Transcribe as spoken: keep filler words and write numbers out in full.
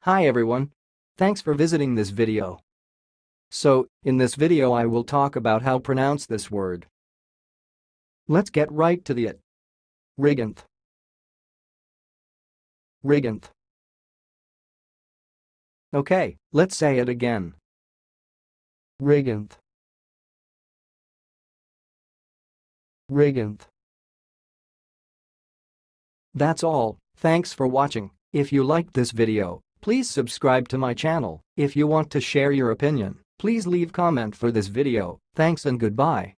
Hi everyone. Thanks for visiting this video. So, in this video I will talk about how pronounce this word. Let's get right to the it. Rigunth. Rigunth. Okay, let's say it again. Rigunth. Rigunth. That's all. Thanks for watching. If you liked this video, please subscribe to my channel. If you want to share your opinion, please leave comment for this video. Thanks and goodbye.